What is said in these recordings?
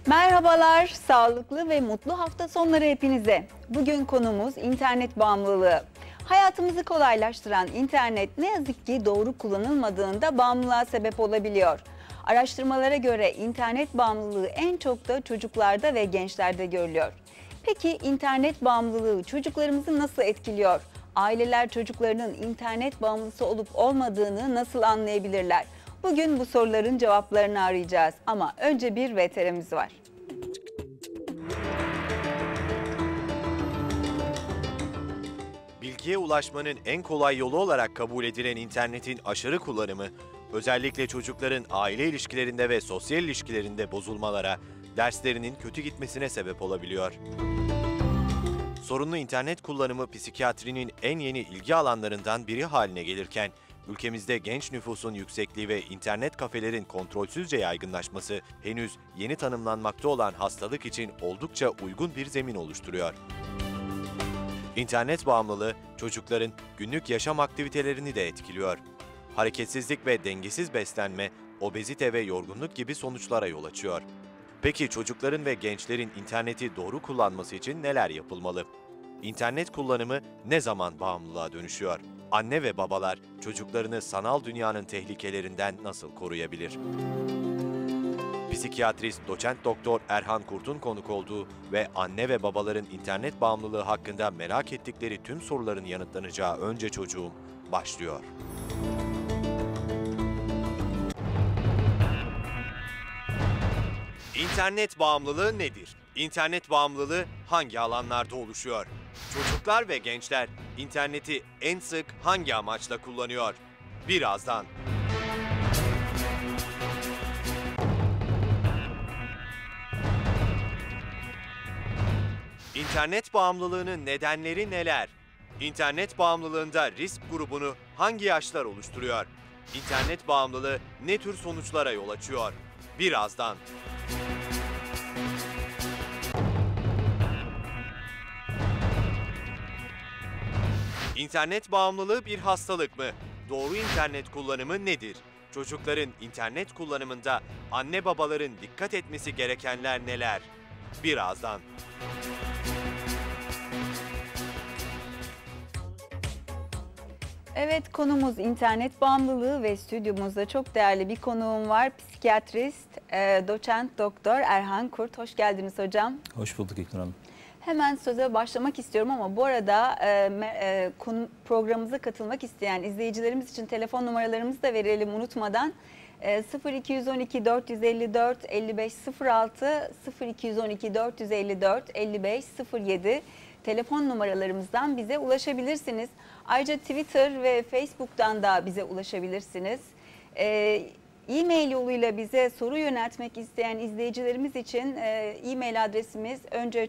Merhabalar, sağlıklı ve mutlu hafta sonları hepinize. Bugün konumuz internet bağımlılığı. Hayatımızı kolaylaştıran internet ne yazık ki doğru kullanılmadığında bağımlılığa sebep olabiliyor. Araştırmalara göre internet bağımlılığı en çok da çocuklarda ve gençlerde görülüyor. Peki internet bağımlılığı çocuklarımızı nasıl etkiliyor? Aileler çocuklarının internet bağımlısı olup olmadığını nasıl anlayabilirler? Bugün bu soruların cevaplarını arayacağız ama önce bir VTR'miz var. Bilgiye ulaşmanın en kolay yolu olarak kabul edilen internetin aşırı kullanımı, özellikle çocukların aile ilişkilerinde ve sosyal ilişkilerinde bozulmalara, derslerinin kötü gitmesine sebep olabiliyor. Sorunlu internet kullanımı psikiyatrinin en yeni ilgi alanlarından biri haline gelirken, ülkemizde genç nüfusun yüksekliği ve internet kafelerin kontrolsüzce yaygınlaşması henüz yeni tanımlanmakta olan hastalık için oldukça uygun bir zemin oluşturuyor. İnternet bağımlılığı çocukların günlük yaşam aktivitelerini de etkiliyor. Hareketsizlik ve dengesiz beslenme, obezite ve yorgunluk gibi sonuçlara yol açıyor. Peki çocukların ve gençlerin interneti doğru kullanması için neler yapılmalı? İnternet kullanımı ne zaman bağımlılığa dönüşüyor? Anne ve babalar çocuklarını sanal dünyanın tehlikelerinden nasıl koruyabilir? Psikiyatrist doçent doktor Erhan Kurt'un konuk olduğu ve anne ve babaların internet bağımlılığı hakkında merak ettikleri tüm soruların yanıtlanacağı Önce Çocuğum başlıyor. İnternet bağımlılığı nedir? İnternet bağımlılığı hangi alanlarda oluşuyor? Çocuklar ve gençler interneti en sık hangi amaçla kullanıyor? Birazdan. İnternet bağımlılığının nedenleri neler? İnternet bağımlılığında risk grubunu hangi yaşlar oluşturuyor? İnternet bağımlılığı ne tür sonuçlara yol açıyor? Birazdan. İnternet bağımlılığı bir hastalık mı? Doğru internet kullanımı nedir? Çocukların internet kullanımında anne babaların dikkat etmesi gerekenler neler? Birazdan. Evet, konumuz internet bağımlılığı ve stüdyomuzda çok değerli bir konuğum var. Psikiyatrist, doçent doktor Erhan Kurt. Hoş geldiniz hocam. Hoş bulduk İknur Hanım. Hemen söze başlamak istiyorum ama bu arada programımıza katılmak isteyen izleyicilerimiz için telefon numaralarımızı da verelim unutmadan. 0212 454 5506 0212 454 5507 telefon numaralarımızdan bize ulaşabilirsiniz. Ayrıca Twitter ve Facebook'tan da bize ulaşabilirsiniz. E-mail yoluyla bize soru yöneltmek isteyen izleyicilerimiz için e-mail adresimiz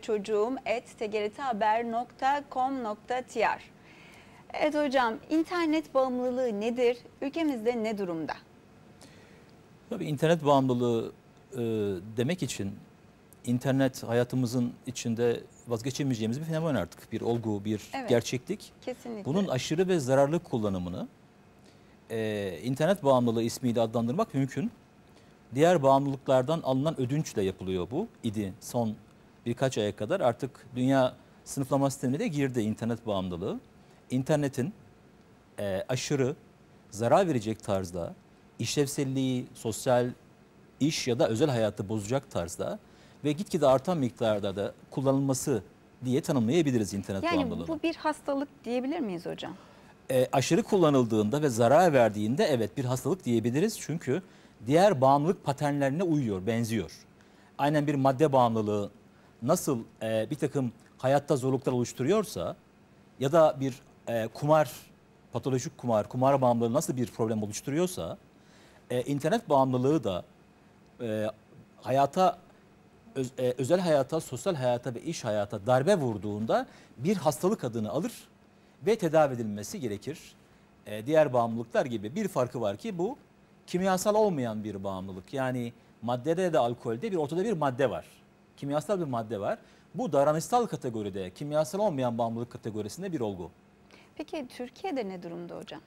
önceçocuğum@tgrthaber.com.tr. Evet hocam, internet bağımlılığı nedir? Ülkemizde ne durumda? Tabii internet bağımlılığı demek için internet hayatımızın içinde vazgeçemeyeceğimiz bir fenomen artık. Bir olgu, bir gerçeklik. Kesinlikle. Bunun aşırı ve zararlı kullanımını internet bağımlılığı ismiyle adlandırmak mümkün. Diğer bağımlılıklardan alınan ödünçle yapılıyor bu idi. Son birkaç aya kadar artık dünya sınıflama sistemine de girdi internet bağımlılığı. İnternetin aşırı zarar verecek tarzda, işlevselliği, sosyal, iş ya da özel hayatı bozacak tarzda ve gitgide artan miktarda da kullanılması diye tanımlayabiliriz internet bağımlılığını. Yani bu bir hastalık diyebilir miyiz hocam? Aşırı kullanıldığında ve zarar verdiğinde evet bir hastalık diyebiliriz. Çünkü diğer bağımlılık paternlerine uyuyor, benziyor. Aynen bir madde bağımlılığı nasıl bir takım hayatta zorluklar oluşturuyorsa ya da bir kumar, patolojik kumar bağımlılığı nasıl bir problem oluşturuyorsa internet bağımlılığı da hayata, özel hayata, sosyal hayata ve iş hayata darbe vurduğunda bir hastalık adını alır ve tedavi edilmesi gerekir. Diğer bağımlılıklar gibi bir farkı var ki bu kimyasal olmayan bir bağımlılık. Yani maddede de alkolde ortada bir madde var. Kimyasal bir madde var. Bu davranışsal kategoride, kimyasal olmayan bağımlılık kategorisinde bir olgu. Peki Türkiye'de ne durumda hocam?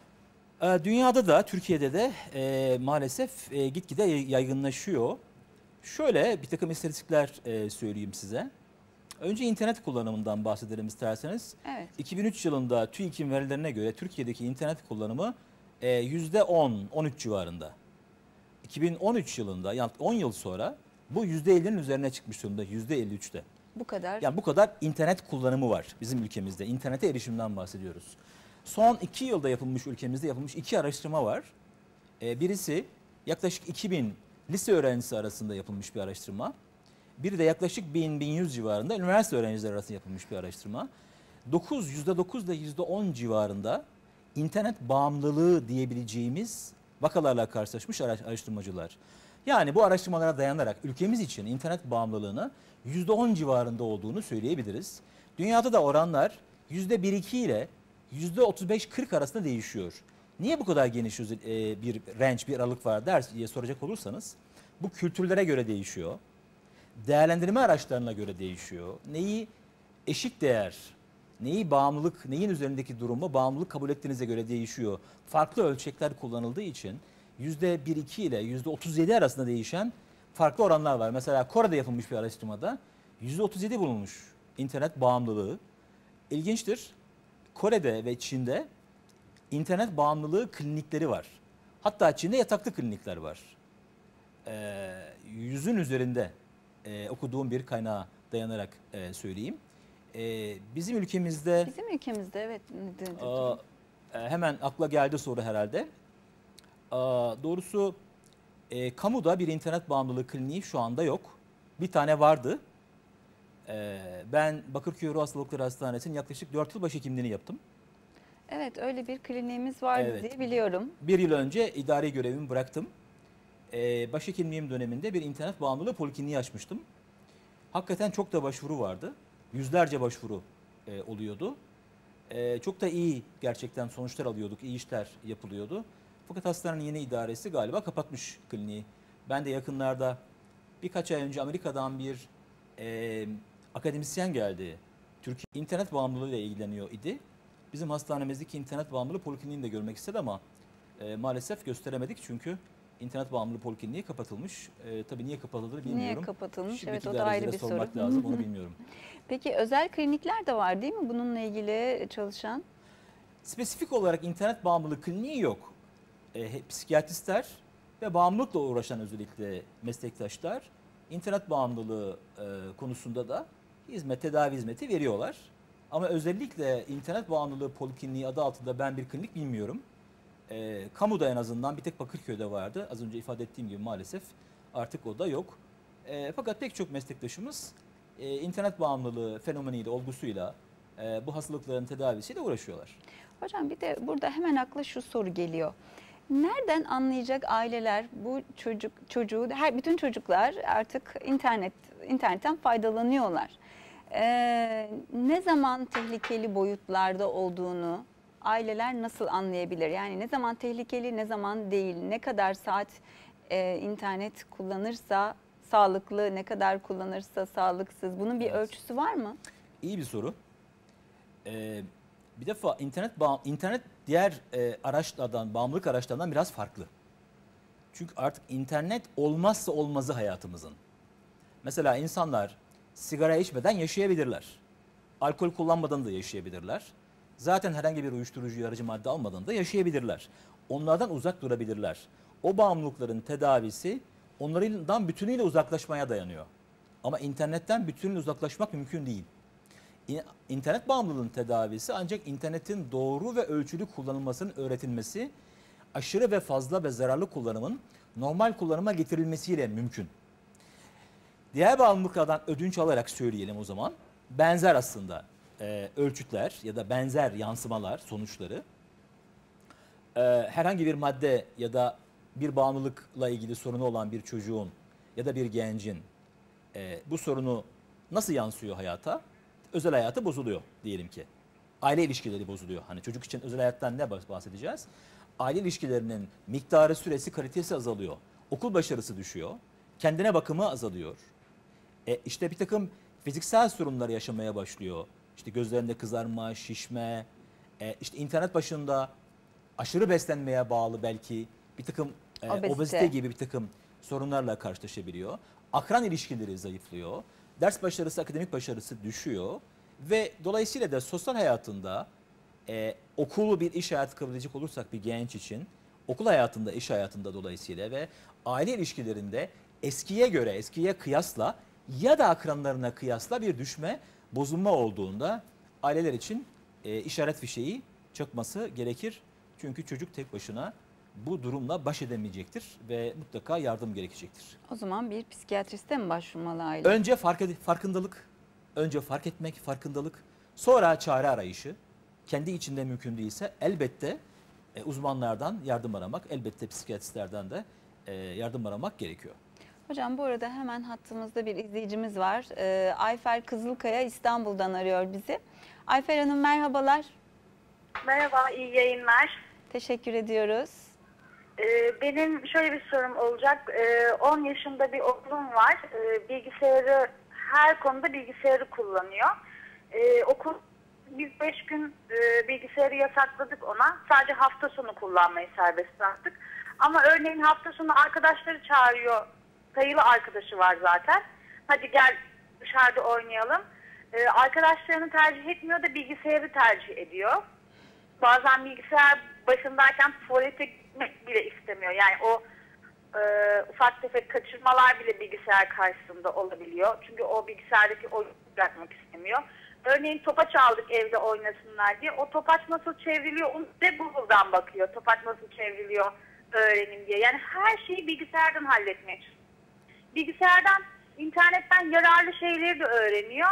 Dünyada da Türkiye'de de maalesef gitgide yaygınlaşıyor. Şöyle bir takım istatistikler söyleyeyim size. Önce internet kullanımından bahsedelim isterseniz. Evet. 2003 yılında TÜİK'in verilerine göre Türkiye'deki internet kullanımı %10-13 civarında. 2013 yılında yani 10 yıl sonra bu %50'nin üzerine çıkmış durumda, %53'te. Bu kadar. Yani bu kadar internet kullanımı var bizim ülkemizde. İnternete erişimden bahsediyoruz. Son 2 yılda ülkemizde yapılmış 2 araştırma var. Birisi yaklaşık 2000 lise öğrencisi arasında yapılmış bir araştırma. Biri de yaklaşık 1000-1100 civarında üniversite öğrencileri arasında yapılmış bir araştırma. %9 ile %10 civarında internet bağımlılığı diyebileceğimiz vakalarla karşılaşmış araştırmacılar. Yani bu araştırmalara dayanarak ülkemiz için internet bağımlılığını %10 civarında olduğunu söyleyebiliriz. Dünyada da oranlar %1-2 ile %35-40 arasında değişiyor. Niye bu kadar geniş bir range, bir aralık var diye soracak olursanız bu kültürlere göre değişiyor. Değerlendirme araçlarına göre değişiyor. Neyi eşik değer, neyi bağımlılık, neyin üzerindeki durumu bağımlılık kabul ettiğinize göre değişiyor. Farklı ölçekler kullanıldığı için %1-2 ile %37 arasında değişen farklı oranlar var. Mesela Kore'de yapılmış bir araştırmada %37 bulunmuş internet bağımlılığı. İlginçtir. Kore'de ve Çin'de internet bağımlılığı klinikleri var. Hatta Çin'de yataklı klinikler var. 100'ün üzerinde okuduğum bir kaynağa dayanarak söyleyeyim. Bizim ülkemizde Evet. hemen akla geldi soru herhalde. Doğrusu kamuda bir internet bağımlılığı kliniği şu anda yok. Bir tane vardı. Ben Bakırköy Ruh Hastalıkları Hastanesi'nin yaklaşık 4 yıl başhekimliğini yaptım. Evet, öyle bir kliniğimiz vardı Evet. diye biliyorum. Bir yıl önce idari görevimi bıraktım. Başhekimliğim döneminde bir internet bağımlılığı polikliniği açmıştım. Hakikaten çok da başvuru vardı. Yüzlerce başvuru oluyordu. Çok da iyi gerçekten sonuçlar alıyorduk, iyi işler yapılıyordu. Fakat hastanenin yeni idaresi galiba kapatmış kliniği. Ben de yakınlarda birkaç ay önce Amerika'dan bir akademisyen geldi. Türkiye internet bağımlılığı ile ilgileniyor idi. Bizim hastanemizdeki internet bağımlılığı polikliniğini de görmek istedi ama maalesef gösteremedik çünkü internet bağımlılığı polikliniği kapatılmış. Tabii niye kapatıldığını bilmiyorum. Niye kapatılmış? Şimdiki Evet, o da ayrı bir idarecilere soru. sormak lazım, onu bilmiyorum. Peki özel klinikler de var değil mi bununla ilgili çalışan? Spesifik olarak internet bağımlılığı kliniği yok. Psikiyatristler ve bağımlılıkla uğraşan özellikle meslektaşlar internet bağımlılığı konusunda da tedavi hizmeti veriyorlar. Ama özellikle internet bağımlılığı polikliniği adı altında ben bir klinik bilmiyorum. Kamuda en azından bir tek Bakırköy'de vardı. Az önce ifade ettiğim gibi maalesef artık o da yok. Fakat pek çok meslektaşımız internet bağımlılığı fenomeniyle, olgusuyla bu hastalıkların tedavisiyle uğraşıyorlar. Hocam bir de burada hemen akla şu soru geliyor. Nereden anlayacak aileler bu çocuğu, bütün çocuklar artık internetten faydalanıyorlar. Ne zaman tehlikeli boyutlarda olduğunu aileler nasıl anlayabilir? Yani ne zaman tehlikeli, ne zaman değil, ne kadar saat internet kullanırsa sağlıklı, ne kadar kullanırsa sağlıksız. Bunun bir ölçüsü var mı? İyi bir soru. Bir defa internet diğer araçlardan, bağımlılık araçlarından biraz farklı. Çünkü artık internet olmazsa olmazı hayatımızın. Mesela insanlar sigara içmeden yaşayabilirler. Alkol kullanmadan da yaşayabilirler. Zaten herhangi bir uyuşturucu aracı madde almadan da yaşayabilirler. Onlardan uzak durabilirler. O bağımlılıkların tedavisi onlardan bütünüyle uzaklaşmaya dayanıyor. Ama internetten bütünüyle uzaklaşmak mümkün değil. İnternet bağımlılığının tedavisi ancak internetin doğru ve ölçülü kullanılmasının öğretilmesi, aşırı ve fazla ve zararlı kullanımın normal kullanıma getirilmesiyle mümkün. Diğer bağımlılıklardan ödünç alarak söyleyelim o zaman. Benzer aslında ölçütler ya da benzer yansımalar, sonuçları. Herhangi bir madde ya da bir bağımlılıkla ilgili sorunu olan bir çocuğun ya da bir gencin bu sorunu nasıl yansıyor hayata? Özel hayatı bozuluyor diyelim ki. Aile ilişkileri bozuluyor. Hani çocuk için özel hayattan ne bahsedeceğiz? Aile ilişkilerinin miktarı, süresi, kalitesi azalıyor. Okul başarısı düşüyor. Kendine bakımı azalıyor. İşte bir takım fiziksel sorunlar yaşamaya başlıyor. İşte gözlerinde kızarma, şişme, işte internet başında aşırı beslenmeye bağlı belki bir takım obezite gibi bir takım sorunlarla karşılaşabiliyor. akran ilişkileri zayıflıyor. Ders başarısı, akademik başarısı düşüyor. Ve dolayısıyla da sosyal hayatında okulu bir iş hayatı kabul edecek olursak bir genç için okul hayatında, iş hayatında dolayısıyla ve aile ilişkilerinde eskiye göre, eskiye kıyasla ya da akranlarına kıyasla bir düşme, bozulma olduğunda aileler için işaret fişeği çakması gerekir. Çünkü çocuk tek başına bu durumla baş edemeyecektir ve mutlaka yardım gerekecektir. O zaman bir psikiyatriste mi başvurmalı aile? Önce farkındalık, önce fark etmek, farkındalık, sonra çare arayışı. Kendi içinde mümkün değilse elbette uzmanlardan yardım aramak, elbette psikiyatristlerden de yardım aramak gerekiyor. Hocam bu arada hemen hattımızda bir izleyicimiz var. Ayfer Kızılkaya İstanbul'dan arıyor bizi. Ayfer Hanım merhabalar. Merhaba, iyi yayınlar. Teşekkür ediyoruz. Benim şöyle bir sorum olacak. 10 yaşında bir oğlum var. Bilgisayarı, her konuda bilgisayarı kullanıyor. Okul, biz 5 gün bilgisayarı yasakladık ona. Sadece hafta sonu kullanmayı serbest bıraktık. Ama örneğin hafta sonu arkadaşları çağırıyor. Sayılı arkadaşı var zaten. Hadi gel dışarıda oynayalım. Arkadaşlarını tercih etmiyor da bilgisayarı tercih ediyor. Bazen bilgisayar başındayken tuvalete gitmek bile istemiyor. Yani o ufak tefek kaçırmalar bile bilgisayar karşısında olabiliyor. Çünkü o bilgisayardaki oyunu bırakmak istemiyor. Örneğin topaç aldık evde oynasınlar diye. O topaç nasıl çevriliyor onu da Google'dan bakıyor. Topaç nasıl çevriliyor öğrenin diye. Yani her şeyi bilgisayardan halletmeye çalışıyor. Bilgisayardan, internetten yararlı şeyleri de öğreniyor.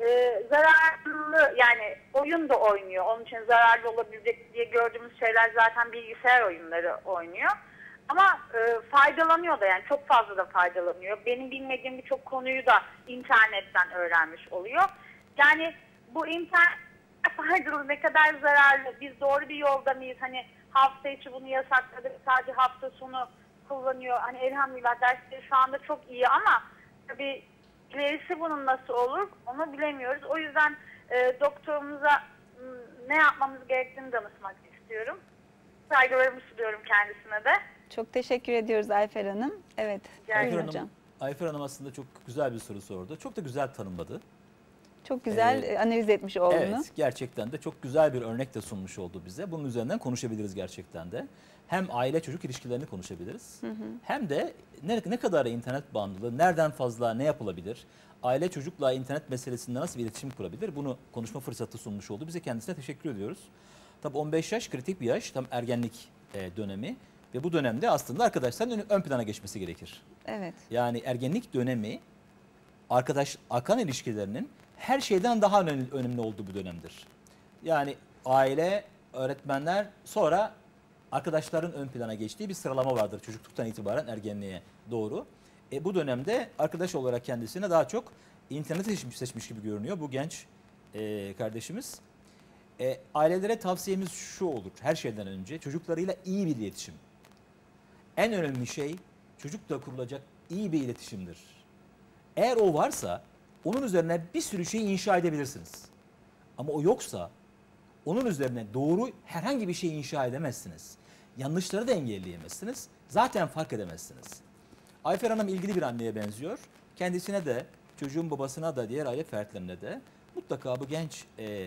Zararlı, yani oyun da oynuyor. Onun için zararlı olabilecek diye gördüğümüz şeyler zaten bilgisayar oyunları oynuyor. Ama faydalanıyor da, yani çok fazla da faydalanıyor. Benim bilmediğim birçok konuyu da internetten öğrenmiş oluyor. Yani bu internet faydalı, ne kadar zararlı, biz doğru bir yolda mıyız? Hani hafta içi bunu yasakladık, sadece hafta sonu kullanıyor. Hani elhamdülillah dersleri şu anda çok iyi ama tabii ilerisi bunun nasıl olur onu bilemiyoruz. O yüzden doktorumuza ne yapmamız gerektiğini danışmak istiyorum. Saygılarımı sunuyorum kendisine de. Çok teşekkür ediyoruz Ayfer Hanım. Evet, Ayfer hocam. Ayfer Hanım aslında çok güzel bir soru sordu. Çok da güzel tanımladı. Çok güzel analiz etmiş oğlunu. Evet, gerçekten de çok güzel bir örnek de sunmuş oldu bize. Bunun üzerinden konuşabiliriz gerçekten de. Hem aile çocuk ilişkilerini konuşabiliriz. Hem de ne kadar internet bağımlılığı, nereden fazla ne yapılabilir? Aile çocukla internet meselesinde nasıl bir iletişim kurabilir? Bunu konuşma fırsatı sunmuş oldu. Bize kendisine teşekkür ediyoruz. Tabii 15 yaş kritik bir yaş, tam ergenlik dönemi. Ve bu dönemde aslında arkadaşların ön plana geçmesi gerekir. Evet. Yani ergenlik dönemi akran ilişkilerinin her şeyden daha önemli olduğu bir dönemdir. Yani aile, öğretmenler, sonra arkadaşların ön plana geçtiği bir sıralama vardır çocukluktan itibaren ergenliğe doğru. Bu dönemde arkadaş olarak kendisine daha çok interneti seçmiş gibi görünüyor bu genç kardeşimiz. Ailelere tavsiyemiz şu olur her şeyden önce: çocuklarıyla iyi bir iletişim. En önemli şey çocukla kurulacak iyi bir iletişimdir. Eğer o varsa onun üzerine bir sürü şey inşa edebilirsiniz. Ama o yoksa onun üzerine doğru herhangi bir şey inşa edemezsiniz. Yanlışları da engelleyemezsiniz. Zaten fark edemezsiniz. Ayfer Hanım ilgili bir anneye benziyor. Kendisine de, çocuğun babasına da, diğer aile fertlerine de mutlaka bu genç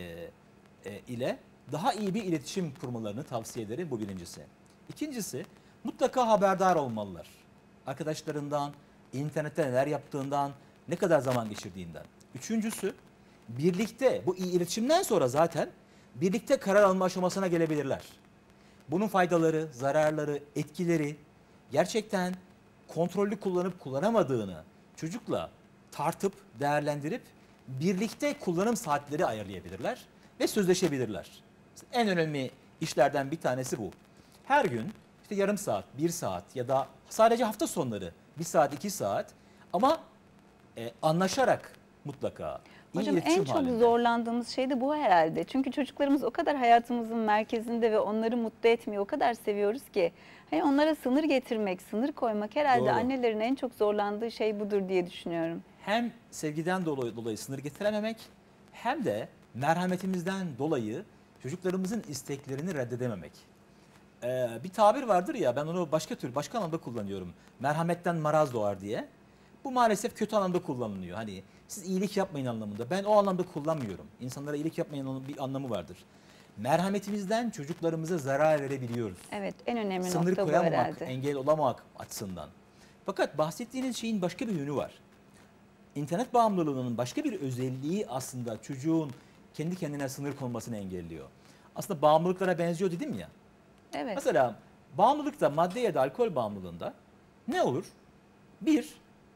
ile daha iyi bir iletişim kurmalarını tavsiye ederim, bu birincisi. İkincisi, mutlaka haberdar olmalılar. Arkadaşlarından, internette neler yaptığından, ne kadar zaman geçirdiğinden. Üçüncüsü, birlikte bu iletişimden sonra zaten birlikte karar alma aşamasına gelebilirler. Bunun faydaları, zararları, etkileri gerçekten kontrollü kullanıp kullanamadığını çocukla tartıp, değerlendirip birlikte kullanım saatleri ayarlayabilirler ve sözleşebilirler. En önemli işlerden bir tanesi bu. Her gün işte yarım saat, 1 saat ya da sadece hafta sonları 1 saat, 2 saat ama anlaşarak mutlaka. Hocam en çok zorlandığımız şey de bu herhalde. Çünkü çocuklarımız o kadar hayatımızın merkezinde ve onları mutlu etmeyi o kadar seviyoruz ki. Hani onlara sınır getirmek, sınır koymak herhalde Doğru. Annelerin en çok zorlandığı şey budur diye düşünüyorum. Hem sevgiden dolayı sınır getirememek hem de merhametimizden dolayı çocuklarımızın isteklerini reddedememek. Bir tabir vardır ya, ben onu başka anlamda kullanıyorum. Merhametten maraz doğar diye. Bu maalesef kötü anlamda kullanılıyor. Hani siz iyilik yapmayın anlamında. Ben o anlamda kullanmıyorum. İnsanlara iyilik yapmayın bir anlamı vardır. Merhametimizden çocuklarımıza zarar verebiliyoruz. Evet, en önemli Sınır nokta bu koyamamak, herhalde. engel olamamak açısından. Fakat bahsettiğiniz şeyin başka bir yönü var. İnternet bağımlılığının başka bir özelliği aslında çocuğun kendi kendine sınır konmasını engelliyor. Aslında bağımlılıklara benziyor dedim ya. Evet. Mesela bağımlılıkta, madde ya da alkol bağımlılığında ne olur? Bir,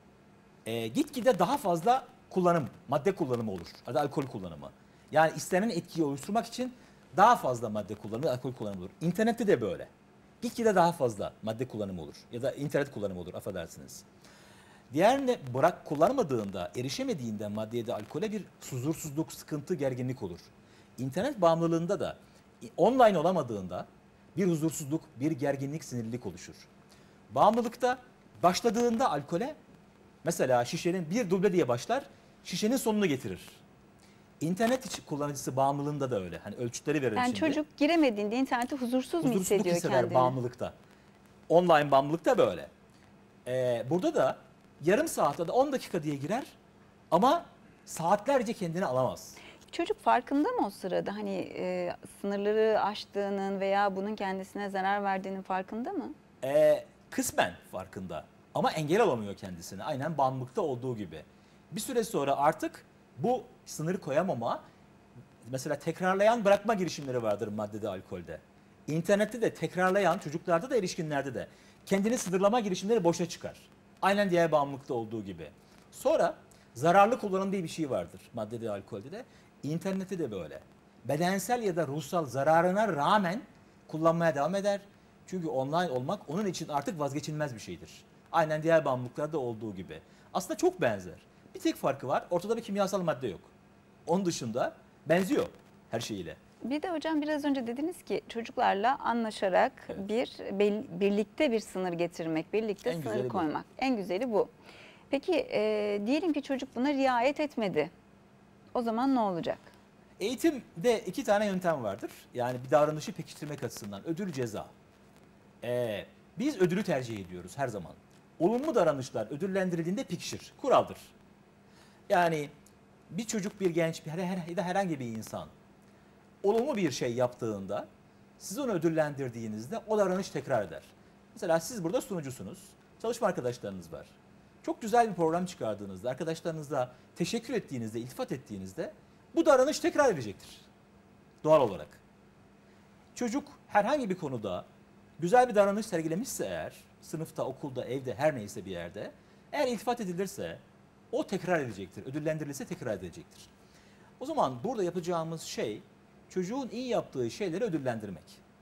gitgide daha fazla kullanım, madde kullanımı olur ya da alkol kullanımı. Yani istenen etkiyi oluşturmak için daha fazla madde kullanımı, alkol kullanımı olur. İnternette de böyle. Gitgide daha fazla madde kullanımı olur ya da internet kullanımı olur, affedersiniz. Diğerine kullanmadığında, erişemediğinde maddeye de alkole bir huzursuzluk, sıkıntı, gerginlik olur. İnternet bağımlılığında da online olamadığında bir huzursuzluk, bir gerginlik, sinirlilik oluşur. Bağımlılıkta başladığında alkole, mesela şişenin bir duble diye başlar, şişenin sonunu getirir. İnternet kullanıcısı bağımlılığında da öyle. Hani ölçütleri verelim Yani şimdi. çocuk giremediğinde internete huzursuz mu Huzursuzluk hissediyor hisseder kendini? bağımlılıkta. Online bağımlılıkta böyle. Burada da yarım saat ya da 10 dakika diye girer ama saatlerce kendini alamaz. Çocuk farkında mı o sırada? Hani sınırları aştığının veya bunun kendisine zarar verdiğinin farkında mı? Kısmen farkında ama engel alamıyor kendisini. Aynen bağımlılıkta olduğu gibi. Bir süre sonra artık bu sınır koyamama, mesela tekrarlayan bırakma girişimleri vardır maddede, alkolde. İnternette de tekrarlayan, çocuklarda da erişkinlerde de kendini sınırlama girişimleri boşa çıkar. Aynen diğer bağımlılıkta olduğu gibi. Sonra zararlı kullanım diye bir şey vardır maddede, alkolde de. İnternette de böyle. Bedensel ya da ruhsal zararına rağmen kullanmaya devam eder. Çünkü online olmak onun için artık vazgeçilmez bir şeydir. Aynen diğer bağımlılıklarda olduğu gibi. Aslında çok benzer. Bir tek farkı var. Ortada bir kimyasal madde yok. Onun dışında benziyor her şeyiyle. Bir de hocam biraz önce dediniz ki çocuklarla anlaşarak Evet. birlikte bir sınır getirmek, birlikte En sınır güzeli bu. koymak. En güzeli bu. Peki diyelim ki çocuk buna riayet etmedi. O zaman ne olacak? Eğitimde 2 tane yöntem vardır. Yani bir davranışı pekiştirmek açısından. Ödül, ceza. Biz ödülü tercih ediyoruz her zaman. Olumlu davranışlar ödüllendirildiğinde pekişir. Kuraldır. Yani bir çocuk, bir genç, ya da herhangi bir insan olumlu bir şey yaptığında siz onu ödüllendirdiğinizde o davranış tekrar eder. Mesela siz burada sunucusunuz. Çalışma arkadaşlarınız var. Çok güzel bir program çıkardığınızda, arkadaşlarınızla teşekkür ettiğinizde, iltifat ettiğinizde bu davranış tekrar edecektir. Doğal olarak. Çocuk herhangi bir konuda güzel bir davranış sergilemişse eğer, sınıfta, okulda, evde, her neyse bir yerde, eğer iltifat edilirse o tekrar edecektir. Ödüllendirilirse tekrar edecektir. O zaman burada yapacağımız şey çocuğun iyi yaptığı şeyleri ödüllendirmek.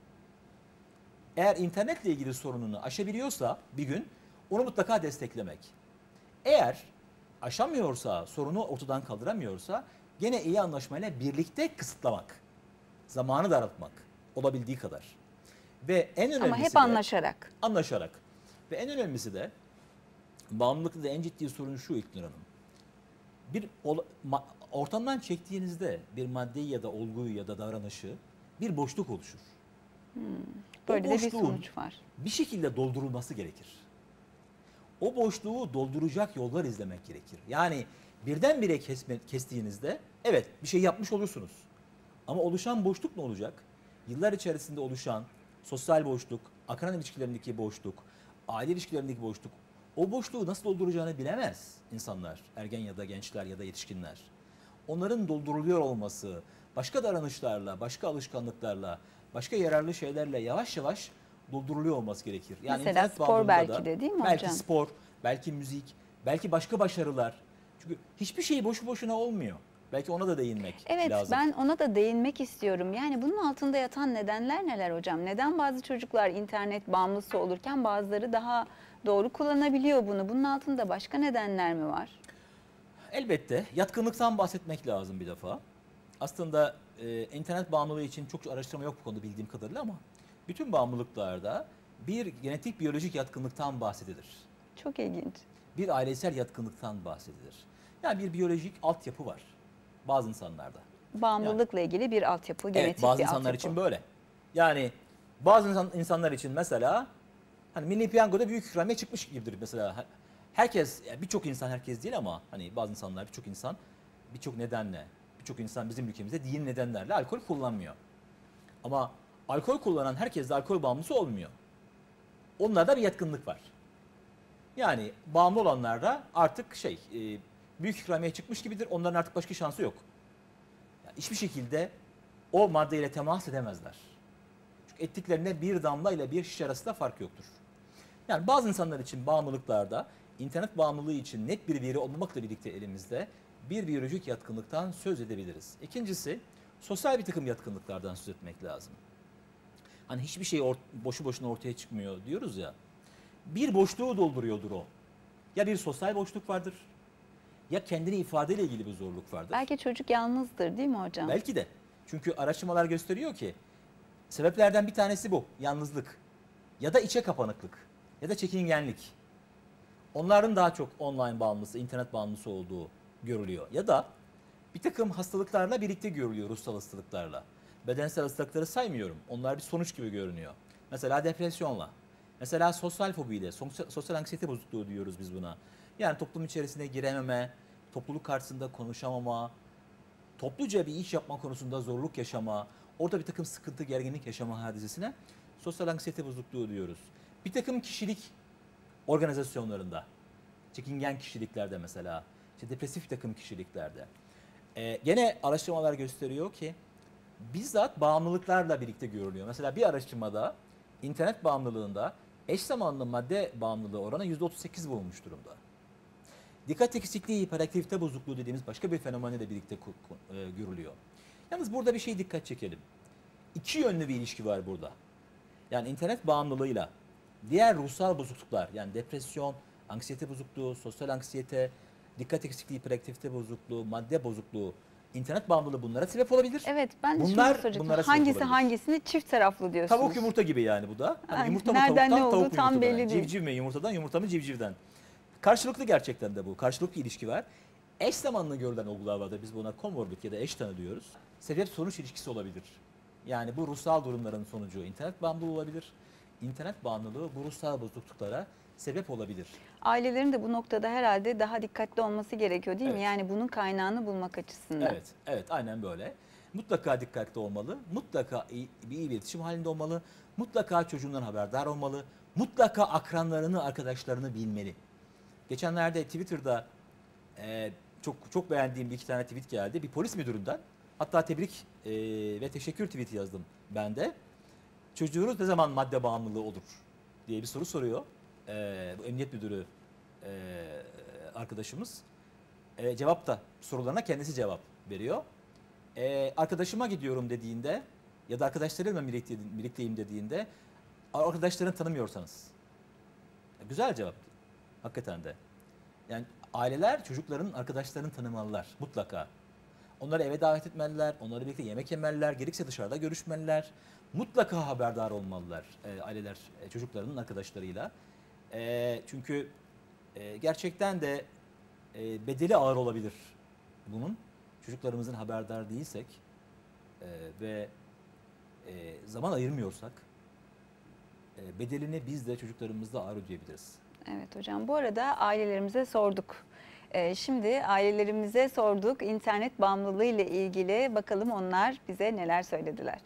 Eğer internetle ilgili sorununu aşabiliyorsa bir gün onu mutlaka desteklemek. Eğer aşamıyorsa, sorunu ortadan kaldıramıyorsa gene iyi anlaşmayla birlikte kısıtlamak. Zamanı daraltmak olabildiği kadar. Ve en önemlisi Ama hep de anlaşarak. anlaşarak. Ve en önemlisi de bağımlılıkta da en ciddi sorun şu İlknur Hanım. Bir ortamdan çektiğinizde bir maddeyi ya da olguyu ya da davranışı bir boşluk oluşur. Böyle O de bir boşluğun sonuç var. bir şekilde doldurulması gerekir. O boşluğu dolduracak yollar izlemek gerekir. Yani birdenbire kestiğinizde evet bir şey yapmış olursunuz. Ama oluşan boşluk ne olacak? Yıllar içerisinde oluşan sosyal boşluk, akran ilişkilerindeki boşluk, aile ilişkilerindeki boşluk, o boşluğu nasıl dolduracağını bilemez insanlar, ergen ya da gençler ya da yetişkinler. Onların dolduruluyor olması, başka davranışlarla, başka alışkanlıklarla, başka yararlı şeylerle yavaş yavaş dolduruluyor olması gerekir. Yani Mesela internet spor bağımlılığında belki da de değil mi belki hocam? spor, belki müzik, belki başka başarılar. Çünkü hiçbir şey boşu boşuna olmuyor. Belki ona da değinmek Evet, lazım. ben ona da değinmek istiyorum. Yani bunun altında yatan nedenler neler hocam? Neden bazı çocuklar internet bağımlısı olurken bazıları daha doğru kullanabiliyor bunu? Bunun altında başka nedenler mi var? Elbette yatkınlıktan bahsetmek lazım bir defa. Aslında internet bağımlılığı için çok araştırma yok bu konuda bildiğim kadarıyla ama bütün bağımlılıklarda bir genetik biyolojik yatkınlıktan bahsedilir. Çok ilginç. Bir ailesel yatkınlıktan bahsedilir. Yani bir biyolojik altyapı var bazı insanlarda. Bağımlılıkla ilgili bir altyapı, genetik Evet, bazı bir insanlar altyapı. için böyle. Yani bazı insanlar için mesela hani Milli Piyango'da büyük ikramiye çıkmış gibidir mesela. herkes, yani birçok insan, herkes değil ama hani bazı insanlar, birçok insan birçok nedenle, birçok insan bizim ülkemizde dini nedenlerle alkol kullanmıyor. Ama alkol kullanan herkes de alkol bağımlısı olmuyor. Onlarda bir yatkınlık var. Yani bağımlı olanlarda artık büyük ikramiye çıkmış gibidir. Onların artık başka şansı yok. Yani hiçbir şekilde o maddeyle temas edemezler. Çünkü ettiklerinde bir damla ile bir şişe arasında fark yoktur. Yani bazı insanlar için bağımlılıklarda internet bağımlılığı için net bir veri olmamakla birlikte elimizde bir biyolojik yatkınlıktan söz edebiliriz. İkincisi sosyal bir takım yatkınlıklardan söz etmek lazım. Hani hiçbir şey boşu boşuna ortaya çıkmıyor diyoruz ya. Bir boşluğu dolduruyordur o. Ya bir sosyal boşluk vardır ya kendini ifadeyle ilgili bir zorluk vardır. Belki çocuk yalnızdır değil mi hocam? Belki de. Çünkü araştırmalar gösteriyor ki sebeplerden bir tanesi bu. Yalnızlık ya da içe kapanıklık ya da çekingenlik. Onların daha çok online bağımlısı, internet bağımlısı olduğu görülüyor. Ya da bir takım hastalıklarla birlikte görülüyor, ruhsal hastalıklarla. Bedensel hastalıkları saymıyorum. Onlar bir sonuç gibi görünüyor. Mesela depresyonla. Mesela sosyal fobiyle, sosyal anksiyete bozukluğu diyoruz biz buna. Yani toplum içerisine girememe, topluluk karşısında konuşamama, topluca bir iş yapma konusunda zorluk yaşama, orada bir takım sıkıntı, gerginlik yaşama hadisesine sosyal anksiyete bozukluğu diyoruz. Bir takım kişilik organizasyonlarında, çekingen kişiliklerde mesela, işte depresif bir takım kişiliklerde. Gene araştırmalar gösteriyor ki bizzat bağımlılıklarla birlikte görülüyor. Mesela bir araştırmada internet bağımlılığında eş zamanlı madde bağımlılığı oranı %38 bulunmuş durumda. Dikkat eksikliği, hiperaktivite bozukluğu dediğimiz başka bir fenomenle birlikte görülüyor. Yalnız burada bir şey dikkat çekelim. İki yönlü bir ilişki var burada. Yani internet bağımlılığıyla diğer ruhsal bozukluklar, yani depresyon, anksiyete bozukluğu, sosyal anksiyete, dikkat eksikliği, hiperaktivite bozukluğu, madde bozukluğu, internet bağımlılığı bunlara sebep olabilir. Evet, ben de Bunlar şunu soracaktım. bunlara sebep Hangisi olabilir. hangisini çift taraflı diyorsunuz? Tavuk yumurta gibi yani bu da. Hani Ay, yumurta mı nereden tavuktan, ne olduğu tavuk mu tam yumurtadan? belli değil. Civciv mi yumurtadan, yumurta mı civcivden? Karşılıklı gerçekten de bu. Karşılıklı ilişki var. Eş zamanlı görülen olgular vardır. Biz buna komorbid ya da eş tanı diyoruz. Sebep sonuç ilişkisi olabilir. Yani bu ruhsal durumların sonucu internet bağımlılığı olabilir. İnternet bağımlılığı bu ruhsal bozukluklara sebep olabilir. Ailelerin de bu noktada herhalde daha dikkatli olması gerekiyor değil mi? Evet. Yani bunun kaynağını bulmak açısından. Evet, evet aynen böyle. Mutlaka dikkatli olmalı. Mutlaka bir iletişim halinde olmalı. Mutlaka çocuğundan haberdar olmalı. Mutlaka akranlarını, arkadaşlarını bilmeli. Geçenlerde Twitter'da çok beğendiğim bir iki tane tweet geldi. Bir polis müdüründen. Hatta tebrik ve teşekkür tweeti yazdım ben de. Çocuğunuz ne zaman madde bağımlılığı olur diye bir soru soruyor. Bu emniyet müdürü arkadaşımız. Cevap da sorularına kendisi cevap veriyor. Arkadaşıma gidiyorum dediğinde ya da arkadaşlarımla birlikteyim dediğinde arkadaşlarını tanımıyorsanız. Güzel cevap. Hakikaten de. Yani aileler çocukların arkadaşlarını tanımalılar mutlaka. Onları eve davet etmeliler, onları birlikte yemek yemeliler, gerekirse dışarıda görüşmeliler. Mutlaka haberdar olmalılar aileler çocuklarının arkadaşlarıyla. Çünkü gerçekten de bedeli ağır olabilir bunun. Çocuklarımızın haberdar değilsek ve zaman ayırmıyorsak bedelini biz de çocuklarımızla ağır ödeyebiliriz. Evet hocam, bu arada ailelerimize sorduk. Şimdi ailelerimize sorduk internet bağımlılığı ile ilgili, bakalım onlar bize neler söylediler.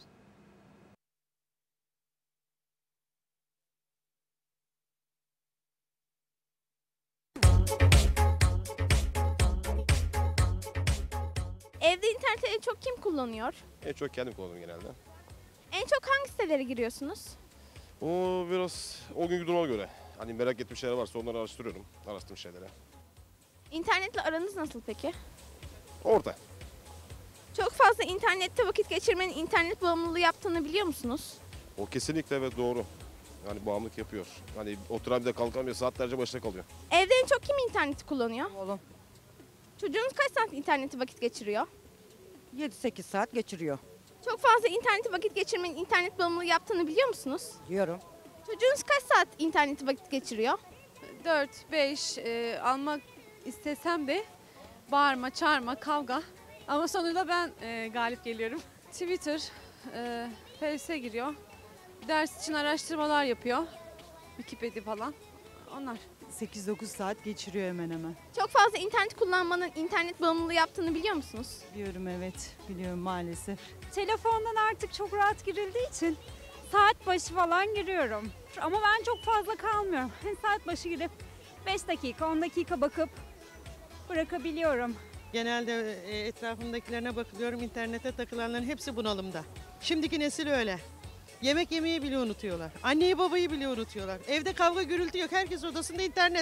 Evde interneti en çok kim kullanıyor? En çok kendim kullanıyorum genelde. En çok hangi sitelere giriyorsunuz? O biraz o günkü duruma göre. Hani merak ettiğim şeyler varsa onları araştırıyorum. Araştırdığım şeylere. İnternetle aranız nasıl peki? Orta. Çok fazla internette vakit geçirmenin internet bağımlılığı yaptığını biliyor musunuz? O kesinlikle evet doğru. Yani bağımlılık yapıyor. Hani oturan bir de kalkamıyor, saatlerce başına kalıyor. Evde en çok kim interneti kullanıyor? Oğlum Çocuğunuz kaç saat internette vakit geçiriyor? 7-8 saat geçiriyor Çok fazla internette vakit geçirmenin internet bağımlılığı yaptığını biliyor musunuz? diyorum. Çocuğunuz kaç saat internette vakit geçiriyor? 4-5 almak istesem de bağırma, çağırma, kavga. Ama sonunda ben galip geliyorum. Twitter, Face'e giriyor. Ders için araştırmalar yapıyor. Wikipedia falan. Onlar. 8-9 saat geçiriyor hemen hemen. Çok fazla internet kullanmanın internet bağımlılığı yaptığını biliyor musunuz? Biliyorum, evet, biliyorum maalesef. Telefondan artık çok rahat girildiği için saat başı falan giriyorum. Ama ben çok fazla kalmıyorum. Saat başı girip 5 dakika, 10 dakika bakıp bırakabiliyorum. Genelde etrafımdakilerine bakıyorum, internete takılanların hepsi bunalımda. Şimdiki nesil öyle. Yemek yemeyi bile unutuyorlar. Anneyi babayı bile unutuyorlar. Evde kavga gürültü yok. Herkes odasında internet.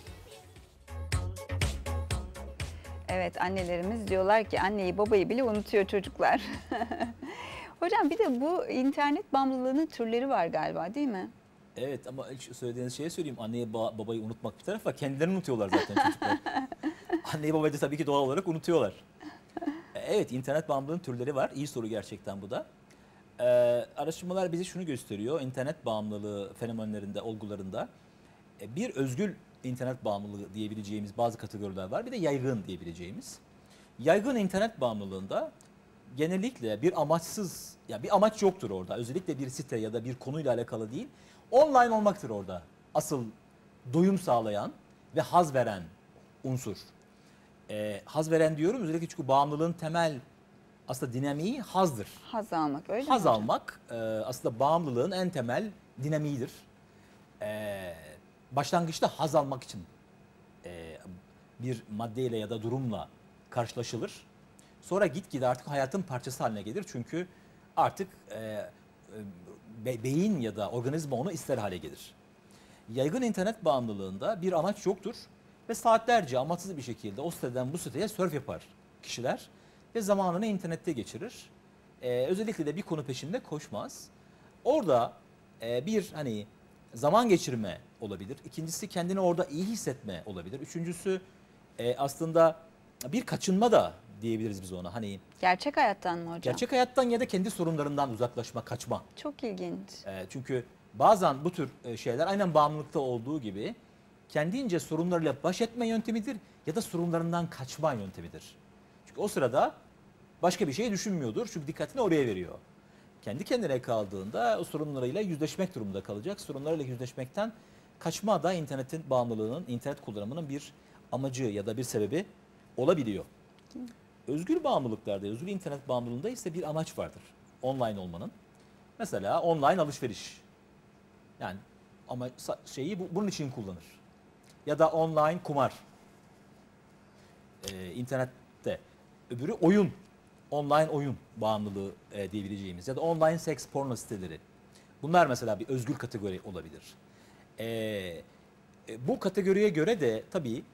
Evet, annelerimiz diyorlar ki anneyi babayı bile unutuyor çocuklar. Hocam bir de bu internet bağımlılığının türleri var galiba, değil mi? Evet, ama ilk söylediğiniz şeyi söyleyeyim. Anneyi babayı unutmak bir tarafa, kendilerini unutuyorlar zaten çocuklar. Anneyi babayı da tabii ki doğal olarak unutuyorlar. Evet, internet bağımlılığının türleri var. İyi soru gerçekten bu da. Araştırmalar bize şunu gösteriyor. İnternet bağımlılığı fenomenlerinde, olgularında bir özgül internet bağımlılığı diyebileceğimiz bazı kategoriler var. Bir de yaygın diyebileceğimiz. Yaygın internet bağımlılığında genellikle bir amaçsız, ya bir amaç yoktur orada. Özellikle bir site ya da bir konuyla alakalı değil. Online olmaktır orada. Asıl doyum sağlayan ve haz veren unsur. Haz veren diyorum özellikle çünkü bağımlılığın temel aslında dinamiği hazdır. Haz almak, öyle mi Haz hocam? almak aslında bağımlılığın en temel dinamiğidir. Başlangıçta haz almak için bir maddeyle ya da durumla karşılaşılır. Sonra gitgide artık hayatın parçası haline gelir. Çünkü artık beyin ya da organizma onu ister hale gelir. Yaygın internet bağımlılığında bir amaç yoktur. Ve saatlerce amaçsız bir şekilde o siteden bu siteye surf yapar kişiler. Ve zamanını internette geçirir. Özellikle de bir konu peşinde koşmaz. Orada bir hani zaman geçirme olabilir. İkincisi kendini orada iyi hissetme olabilir. Üçüncüsü aslında bir kaçınma da diyebiliriz biz ona. Hani Gerçek hayattan mı hocam? gerçek hayattan ya da kendi sorunlarından uzaklaşma, kaçma. Çok ilginç. Çünkü bazen bu tür şeyler aynen bağımlılıkta olduğu gibi kendince sorunlarıyla baş etme yöntemidir ya da sorunlarından kaçma yöntemidir. Çünkü o sırada başka bir şey düşünmüyordur. Çünkü dikkatini oraya veriyor. Kendi kendine kaldığında o sorunlarıyla yüzleşmek durumunda kalacak. Sorunlarıyla yüzleşmekten kaçma da internetin bağımlılığının, internet kullanımının bir amacı ya da bir sebebi olabiliyor. Özgür bağımlılıklarda, özgür internet bağımlılığında ise bir amaç vardır. Online olmanın. Mesela online alışveriş. Yani ama şeyi bunun için kullanır. Ya da online kumar. İnternette. Öbürü oyun. Online oyun bağımlılığı diyebileceğimiz. Ya da online seks porno siteleri. Bunlar mesela bir özgür kategori olabilir. Bu kategoriye göre de tabii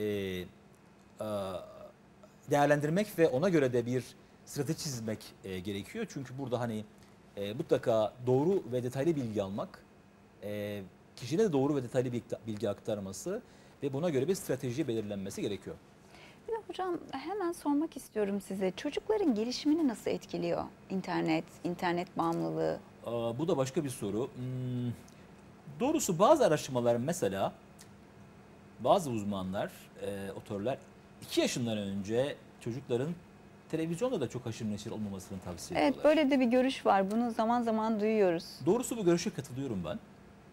değerlendirmek ve ona göre de bir strateji çizmek gerekiyor. Çünkü burada hani mutlaka doğru ve detaylı bilgi almak, kişide de doğru ve detaylı bilgi aktarması ve buna göre bir strateji belirlenmesi gerekiyor. Bir de hocam hemen sormak istiyorum size. Çocukların gelişimini nasıl etkiliyor internet bağımlılığı? Bu da başka bir soru. Doğrusu bazı araştırmalar mesela bazı uzmanlar, otörler 2 yaşından önce çocukların televizyonda da çok haşır neşir olmamasını tavsiye ediyorlar. Evet, böyle de bir görüş var. Bunu zaman zaman duyuyoruz. Doğrusu bu görüşe katılıyorum ben.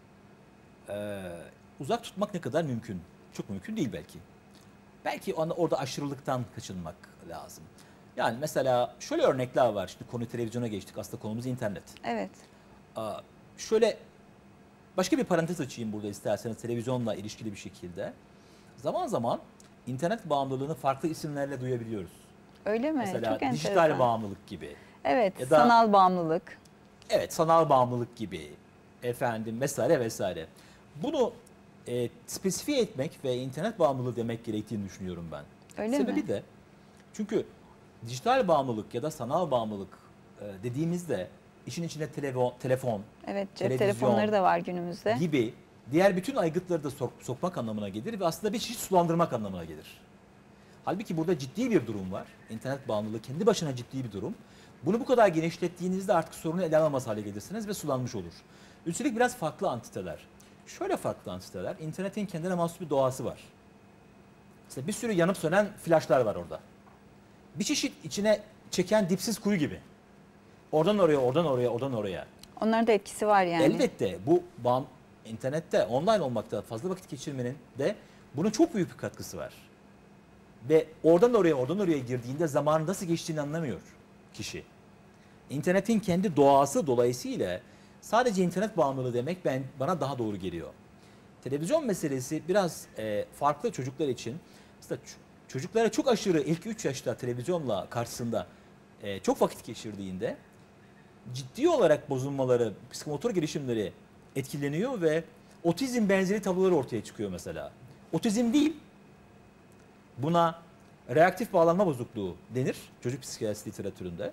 Uzak tutmak ne kadar mümkün? Çok mümkün değil belki. Belki orada aşırılıktan kaçınmak lazım. Yani mesela şöyle örnekler var. Şimdi konu televizyona geçtik. Aslında konumuz internet. Evet. Şöyle başka bir parantez açayım burada isterseniz televizyonla ilişkili bir şekilde. Zaman zaman internet bağımlılığını farklı isimlerle duyabiliyoruz. Öyle mi? Mesela Çok dijital enteresan. bağımlılık gibi. Evet, Ya da- sanal bağımlılık. Evet, sanal bağımlılık gibi. Efendim vesaire vesaire. Bunu spesifiye etmek ve internet bağımlılığı demek gerektiğini düşünüyorum ben. Öyle Sebebi mi? de çünkü dijital bağımlılık ya da sanal bağımlılık dediğimizde işin içinde telefon Evet, cep televizyon telefonları da var günümüzde. gibi diğer bütün aygıtları da sokmak anlamına gelir ve aslında bir çeşit sulandırmak anlamına gelir. Halbuki burada ciddi bir durum var. İnternet bağımlılığı kendi başına ciddi bir durum. Bunu bu kadar genişlettiğinizde artık sorunu ele alamaz hale gelirsiniz ve sulanmış olur. Üstelik biraz farklı antiteler. Şöyle farklı antiteler, internetin kendine mahsus bir doğası var. Mesela bir sürü yanıp sönen flaşlar var orada. Bir çeşit içine çeken dipsiz kuyu gibi. Oradan oraya, oradan oraya, oradan oraya. Onların da etkisi var yani. Elbette bu internette, online olmakta fazla vakit geçirmenin de bunun çok büyük bir katkısı var. Ve oradan oraya girdiğinde zamanın nasıl geçtiğini anlamıyor kişi. İnternetin kendi doğası dolayısıyla sadece internet bağımlılığı demek bana daha doğru geliyor. Televizyon meselesi biraz farklı çocuklar için. Mesela çocuklara çok aşırı ilk 3 yaşta televizyonla karşısında çok vakit geçirdiğinde ciddi olarak bozulmaları, psikomotor gelişimleri etkileniyor ve otizm benzeri tabloları ortaya çıkıyor mesela. Otizm değil, buna reaktif bağlanma bozukluğu denir çocuk psikiyatrisi literatüründe.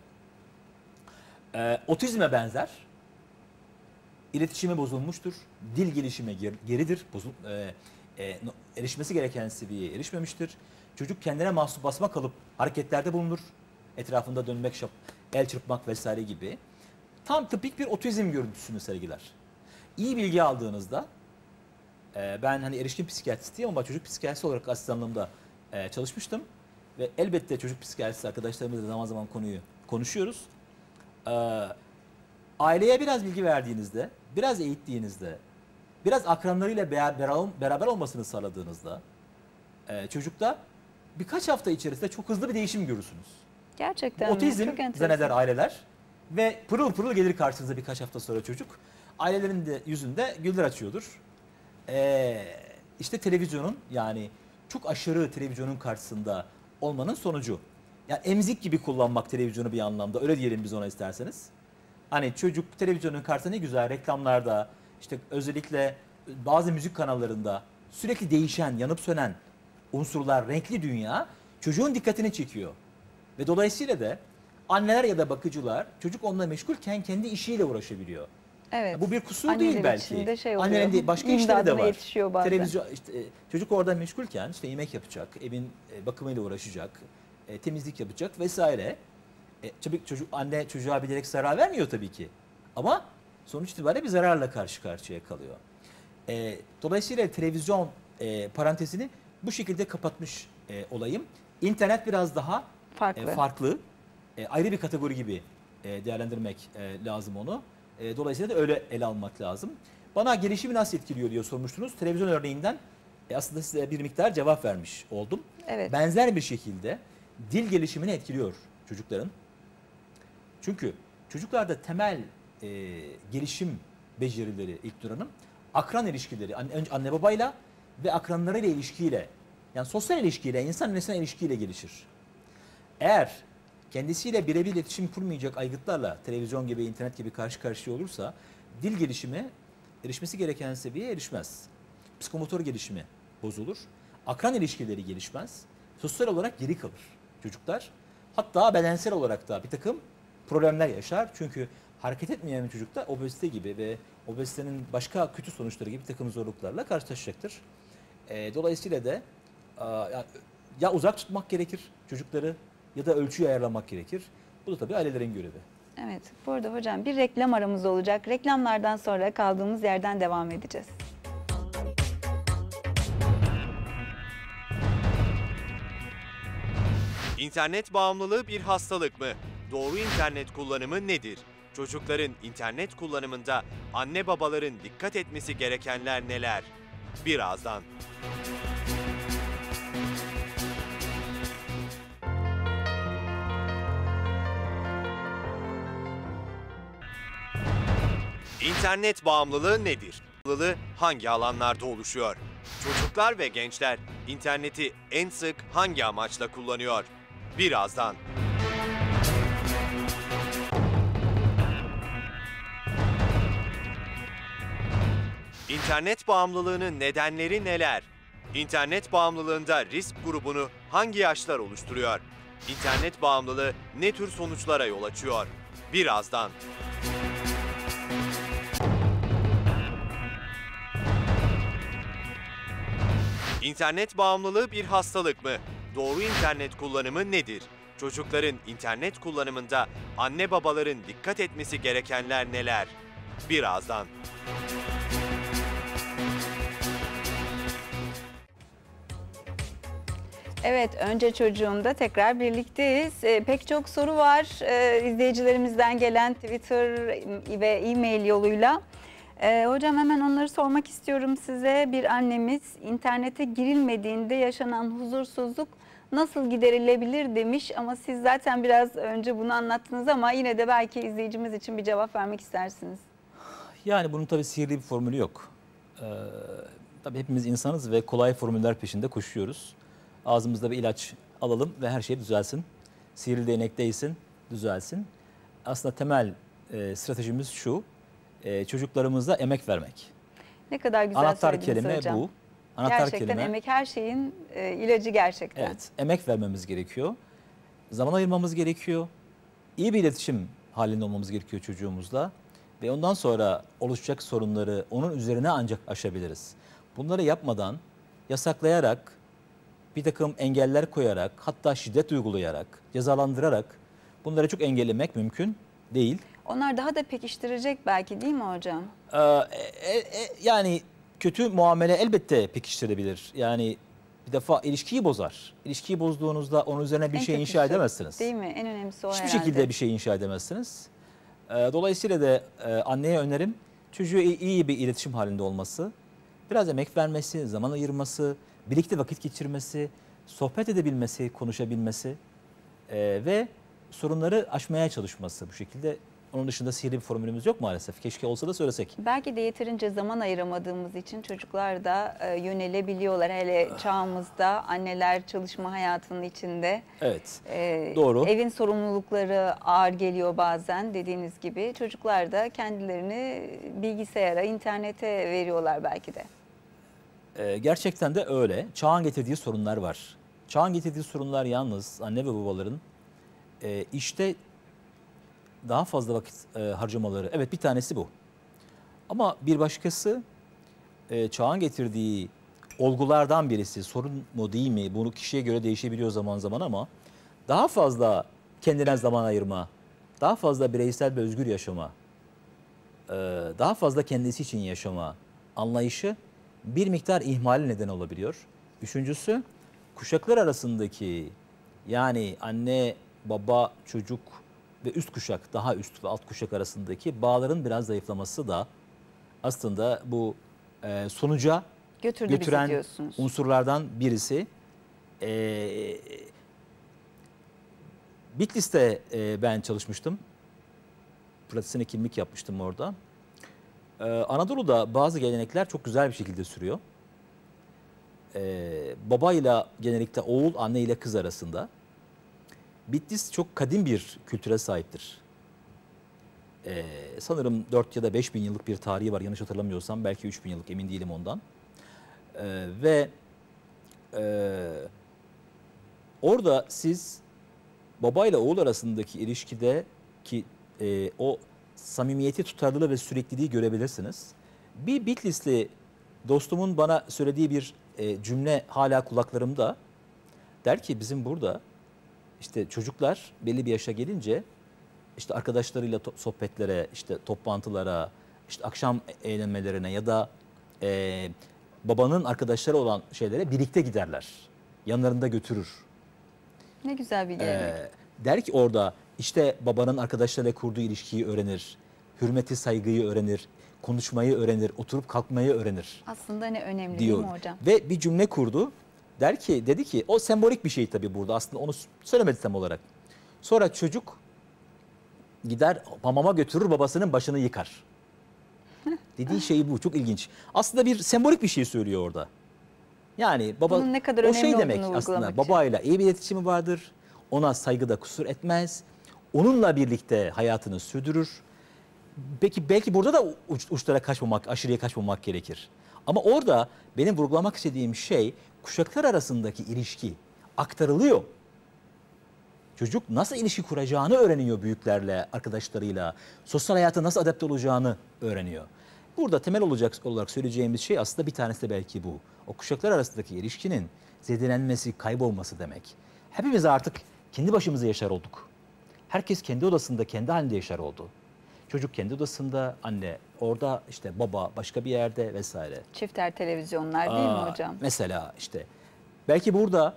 Otizme benzer, iletişimi bozulmuştur, dil gelişimi geridir, erişmesi gereken seviyeye erişmemiştir. Çocuk kendine mahsus basma kalıp hareketlerde bulunur, etrafında dönmek, el çırpmak vesaire gibi. Tam tipik bir otizm görüntüsünü sergiler. İyi bilgi aldığınızda, ben hani erişkin psikiyatristiyim ama çocuk psikiyatrisi olarak asistanlığımda çalışmıştım. Ve elbette çocuk psikiyatrisi arkadaşlarımızla zaman zaman konuyu konuşuyoruz. Aileye biraz bilgi verdiğinizde, biraz eğittiğinizde, biraz akranlarıyla beraber olmasını sağladığınızda çocukta birkaç hafta içerisinde çok hızlı bir değişim görürsünüz. Gerçekten otizm zanneder aileler ve pırıl pırıl gelir karşınıza birkaç hafta sonra çocuk. Ailelerin de yüzünde güller açıyordur. İşte televizyonun, yani çok aşırı televizyonun karşısında olmanın sonucu. Yani emzik gibi kullanmak televizyonu bir anlamda, öyle diyelim biz ona isterseniz. Hani çocuk televizyonun karşısında ne güzel reklamlarda, işte özellikle bazı müzik kanallarında sürekli değişen, yanıp sönen unsurlar, renkli dünya çocuğun dikkatini çekiyor. Ve dolayısıyla da anneler ya da bakıcılar çocuk onunla meşgulken kendi işiyle uğraşabiliyor. Evet. Bu bir kusur değil belki. Annenin de başka İmdadına işleri de var. yetişiyor bazen. Televizyon, işte, çocuk orada meşgulken işte yemek yapacak, evin bakımıyla uğraşacak, temizlik yapacak vesaire. Anne çocuğa bilerek zarar vermiyor tabii ki. Ama sonuç itibariyle bir zararla karşı karşıya kalıyor. Dolayısıyla televizyon parantezini bu şekilde kapatmış olayım. İnternet biraz daha farklı. Ayrı bir kategori gibi değerlendirmek lazım onu. Dolayısıyla da öyle ele almak lazım. Bana gelişimi nasıl etkiliyor diye sormuştunuz. Televizyon örneğinden aslında size bir miktar cevap vermiş oldum. Evet. Benzer bir şekilde dil gelişimini etkiliyor çocukların. Çünkü çocuklarda temel gelişim becerileri İlknur Hanım, akran ilişkileri, anne babayla ve akranlarıyla ilişkiyle, yani sosyal ilişkiyle, insan nesne ilişkiyle gelişir. Eğer kendisiyle birebir iletişim kurmayacak aygıtlarla televizyon gibi, internet gibi karşı karşıya olursa dil gelişimi erişmesi gereken seviyeye erişmez. Psikomotor gelişimi bozulur. Akran ilişkileri gelişmez. Sosyal olarak geri kalır çocuklar. Hatta bedensel olarak da bir takım problemler yaşar. Çünkü hareket etmeyen bir çocukta obezite gibi ve obezitenin başka kötü sonuçları gibi bir takım zorluklarla karşılaşacaktır. Dolayısıyla da ya uzak tutmak gerekir çocukları ya da ölçüyü ayarlamak gerekir. Bu da tabii ailelerin görevi. Evet, bu arada hocam bir reklam aramız olacak. Reklamlardan sonra kaldığımız yerden devam edeceğiz. İnternet bağımlılığı bir hastalık mı? Doğru internet kullanımı nedir? Çocukların internet kullanımında anne babaların dikkat etmesi gerekenler neler? Birazdan. İnternet bağımlılığı nedir? Bağımlılığı hangi alanlarda oluşuyor? Çocuklar ve gençler interneti en sık hangi amaçla kullanıyor? Birazdan. İnternet bağımlılığının nedenleri neler? İnternet bağımlılığında risk grubunu hangi yaşlar oluşturuyor? İnternet bağımlılığı ne tür sonuçlara yol açıyor? Birazdan. İnternet bağımlılığı bir hastalık mı? Doğru internet kullanımı nedir? Çocukların internet kullanımında anne babaların dikkat etmesi gerekenler neler? Birazdan. Evet, önce çocuğumda tekrar birlikteyiz. Pek çok soru var izleyicilerimizden gelen Twitter ve e-mail yoluyla. Hocam hemen onları sormak istiyorum size. Bir annemiz internete girilmediğinde yaşanan huzursuzluk nasıl giderilebilir demiş ama siz zaten biraz önce bunu anlattınız ama yine de belki izleyicimiz için bir cevap vermek istersiniz. Yani bunun tabii sihirli bir formülü yok. Tabii hepimiz insanız ve kolay formüller peşinde koşuyoruz. Ağzımızda bir ilaç alalım ve her şey düzelsin. Sihirli değnek değsin, düzelsin. Aslında temel stratejimiz şu, çocuklarımıza emek vermek. Ne kadar güzel Anahtar söylediniz kelime hocam. bu. Anahtar Gerçekten kelime, emek her şeyin ilacı gerçekten. evet, emek vermemiz gerekiyor. Zaman ayırmamız gerekiyor. İyi bir iletişim halinde olmamız gerekiyor çocuğumuzla. Ve ondan sonra oluşacak sorunları onun üzerine ancak aşabiliriz. Bunları yapmadan yasaklayarak, bir takım engeller koyarak, hatta şiddet uygulayarak, cezalandırarak bunları çok engellemek mümkün değil. Onlar daha da pekiştirecek belki değil mi hocam? Yani kötü muamele elbette pekiştirebilir. Yani bir defa ilişkiyi bozar. İlişkiyi bozduğunuzda onun üzerine bir En şey inşa kötüsü, edemezsiniz. Değil mi? En önemlisi o Hiçbir herhalde. şekilde bir şey inşa edemezsiniz. Dolayısıyla da anneye önerim çocuğu iyi bir iletişim halinde olması, biraz emek vermesi, zaman ayırması, birlikte vakit geçirmesi, sohbet edebilmesi, konuşabilmesi ve sorunları aşmaya çalışması bu şekilde. Onun dışında sihirli bir formülümüz yok maalesef. Keşke olsa da söylesek. Belki de yeterince zaman ayıramadığımız için çocuklar da yönelebiliyorlar. Hele çağımızda anneler çalışma hayatının içinde. Evet, doğru. Evin sorumlulukları ağır geliyor bazen dediğiniz gibi. Çocuklar da kendilerini bilgisayara, internete veriyorlar belki de. Gerçekten de öyle. Çağın getirdiği sorunlar var. Çağın getirdiği sorunlar yalnız anne ve babaların işte daha fazla vakit harcamaları. Evet, bir tanesi bu. Ama bir başkası çağın getirdiği olgulardan birisi. Sorun mu değil mi? Bunu kişiye göre değişebiliyor zaman zaman ama daha fazla kendine zaman ayırma, daha fazla bireysel ve özgür yaşama, daha fazla kendisi için yaşama anlayışı bir miktar ihmal neden olabiliyor. Üçüncüsü, kuşaklar arasındaki, yani anne, baba, çocuk ve üst kuşak, daha üst ve alt kuşak arasındaki bağların biraz zayıflaması da aslında bu sonuca götüren unsurlardan birisi. Bitlis'te ben çalışmıştım. Pratisyen hekimlik yapmıştım orada. Anadolu'da bazı gelenekler çok güzel bir şekilde sürüyor. Babayla genellikle oğul, anne ile kız arasında. Bitlis çok kadim bir kültüre sahiptir. Sanırım 4 ya da 5 bin yıllık bir tarihi var. Yanlış hatırlamıyorsam belki 3 bin yıllık, emin değilim ondan. Orada siz babayla oğul arasındaki ilişkide ki o samimiyeti, tutarlılığı ve sürekliliği görebilirsiniz. Bir Bitlisli dostumun bana söylediği bir cümle hala kulaklarımda. Der ki bizim burada işte çocuklar belli bir yaşa gelince işte arkadaşlarıyla sohbetlere, işte toplantılara, işte akşam eğlenmelerine ya da babanın arkadaşları olan şeylere birlikte giderler. Yanlarında götürür. Ne güzel bir gelenek. Der ki orada işte babanın arkadaşlarıyla kurduğu ilişkiyi öğrenir, hürmeti, saygıyı öğrenir, konuşmayı öğrenir, oturup kalkmayı öğrenir. Aslında ne önemli diyor. değil mi hocam? Ve bir cümle kurdu. Dedi ki o sembolik bir şey tabii burada, aslında onu söylemedi tam olarak. Sonra çocuk gider hamama götürür, babasının başını yıkar. Dediği şey bu, çok ilginç. Aslında bir sembolik bir şey söylüyor orada. Yani baba, bunun ne kadar o önemli şey demek olduğunu aslında, vurgulamak babayla iyi bir iletişimi vardır. Ona saygıda kusur etmez. Onunla birlikte hayatını sürdürür. Peki belki burada da uçlara kaçmamak, aşırıya kaçmamak gerekir. Ama orada benim vurgulamak istediğim şey kuşaklar arasındaki ilişki aktarılıyor. Çocuk nasıl ilişki kuracağını öğreniyor büyüklerle, arkadaşlarıyla. Sosyal hayata nasıl adapte olacağını öğreniyor. Burada temel olarak söyleyeceğimiz şey aslında bir tanesi de belki bu. O kuşaklar arasındaki ilişkinin zedelenmesi, kaybolması demek. Hepimiz artık kendi başımıza yaşar olduk. Herkes kendi odasında, kendi halinde yaşar oldu. Çocuk kendi odasında, anne orada, işte baba başka bir yerde vesaire. Çifter televizyonlar değil mi hocam? Mesela işte belki burada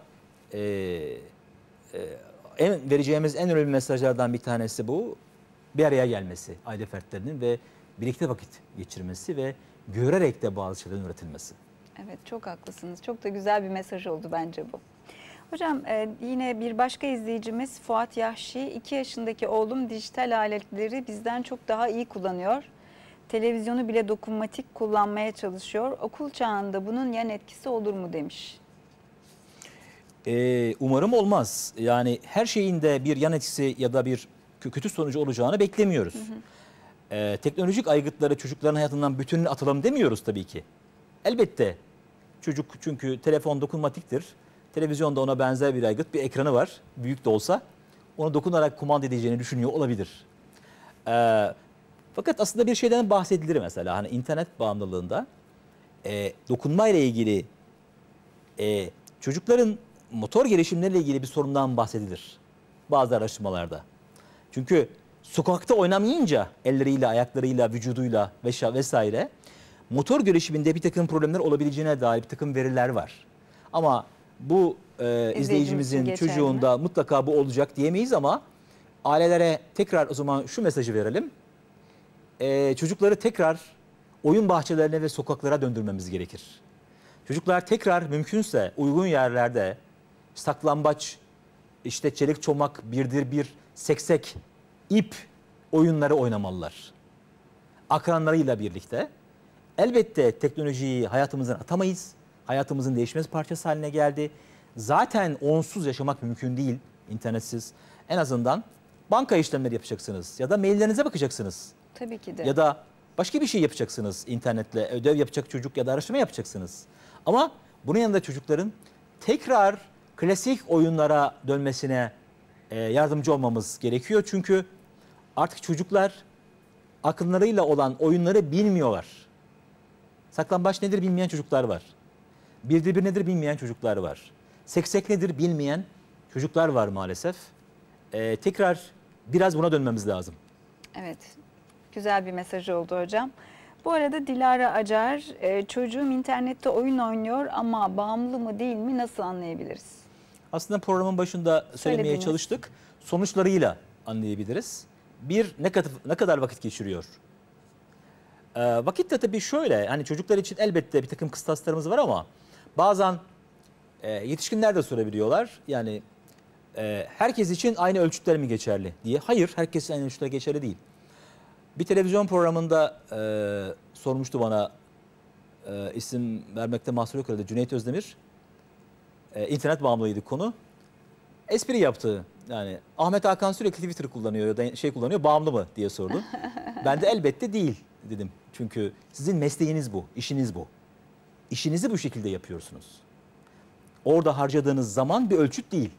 vereceğimiz en önemli mesajlardan bir tanesi bu. Bir araya gelmesi aile fertlerinin ve birlikte vakit geçirmesi ve görerek de bazı şeylerin öğretilmesi. Evet, çok haklısınız. Çok da güzel bir mesaj oldu bence bu. Hocam yine bir başka izleyicimiz Fuat Yahşi, 2 yaşındaki oğlum dijital aletleri bizden çok daha iyi kullanıyor. Televizyonu bile dokunmatik kullanmaya çalışıyor. Okul çağında bunun yan etkisi olur mu demiş. Umarım olmaz. Yani her şeyin de bir yan etkisi ya da bir kötü sonucu olacağını beklemiyoruz. Teknolojik aygıtları çocukların hayatından bütününü atalım demiyoruz tabii ki. Elbette çocuk çünkü telefon dokunmatiktir. Televizyonda ona benzer bir aygıt, bir ekranı var. Büyük de olsa onu dokunarak kumanda edeceğini düşünüyor olabilir. Fakat aslında bir şeyden bahsedilir mesela. Hani internet bağımlılığında dokunma ile ilgili çocukların motor gelişimleriyle ilgili bir sorundan bahsedilir bazı araştırmalarda. Çünkü sokakta oynamayınca elleriyle, ayaklarıyla, vücuduyla vesaire motor gelişiminde bir takım problemler olabileceğine dair bir takım veriler var. Ama bu izleyicimizin çocuğunda mutlaka bu olacak diyemeyiz ama ailelere tekrar o zaman şu mesajı verelim. Çocukları tekrar oyun bahçelerine ve sokaklara döndürmemiz gerekir. Çocuklar tekrar mümkünse uygun yerlerde saklambaç, işte çelik çomak, birdir bir, seksek, ip oyunları oynamalılar. Akranlarıyla birlikte. Elbette teknolojiyi hayatımızdan atamayız. Hayatımızın değişmez parçası haline geldi. Zaten onsuz yaşamak mümkün değil internetsiz. En azından banka işlemleri yapacaksınız ya da maillerinize bakacaksınız. Tabii ki de. Ya da başka bir şey yapacaksınız internetle. Ödev yapacak çocuk ya da araştırma yapacaksınız. Ama bunun yanında çocukların tekrar klasik oyunlara dönmesine yardımcı olmamız gerekiyor. Çünkü artık çocuklar akıllarıyla olan oyunları bilmiyorlar. Saklambaç nedir bilmeyen çocuklar var. Birdir bir nedir bilmeyen çocuklar var. Seksek nedir bilmeyen çocuklar var maalesef. Tekrar biraz buna dönmemiz lazım. Evet, güzel bir mesaj oldu hocam. Bu arada Dilara Acar, çocuğum internette oyun oynuyor ama bağımlı mı değil mi nasıl anlayabiliriz? Aslında programın başında söylemeye çalıştık. Sonuçlarıyla anlayabiliriz. Bir, ne kadar vakit geçiriyor? Vakit de tabii şöyle, hani çocuklar için elbette bir takım kıstaslarımız var ama bazen yetişkinler de sorabiliyorlar. Yani herkes için aynı ölçütler mi geçerli diye. Hayır, herkes için aynı ölçütler geçerli değil. Bir televizyon programında sormuştu bana, isim vermekte mahsur yok herhalde, Cüneyt Özdemir. İnternet bağımlılığıydı konu. Espri yaptı. Yani Ahmet Hakan sürekli Twitter kullanıyor ya da kullanıyor, bağımlı mı diye sordu. Ben de elbette değil dedim. Çünkü sizin mesleğiniz bu, işiniz bu. İşinizi bu şekilde yapıyorsunuz. Orada harcadığınız zaman bir ölçüt değil.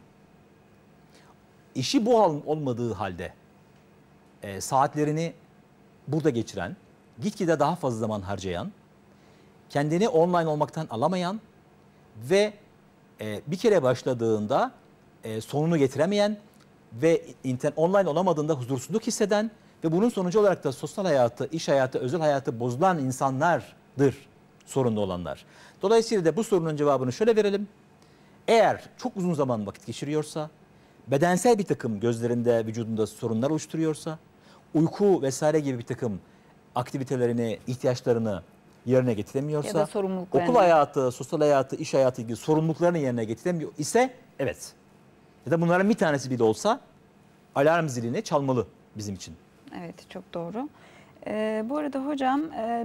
İşi bu olmadığı halde saatlerini burada geçiren, gitgide daha fazla zaman harcayan, kendini online olmaktan alamayan ve bir kere başladığında sonunu getiremeyen ve online olamadığında huzursuzluk hisseden ve bunun sonucu olarak da sosyal hayatı, iş hayatı, özel hayatı bozulan insanlardır sorunlu olanlar. Dolayısıyla da bu sorunun cevabını şöyle verelim. Eğer çok uzun zaman vakit geçiriyorsa, bedensel bir takım gözlerinde, vücudunda sorunlar oluşturuyorsa, uyku vesaire gibi bir takım aktivitelerini, ihtiyaçlarını yerine getiremiyorsa, ya da okul hayatı, sosyal hayatı, iş hayatı gibi sorumluluklarını yerine getiremiyor ise evet. Ya da bunların bir tanesi bile olsa alarm zilini çalmalı bizim için. Evet, çok doğru. Bu arada hocam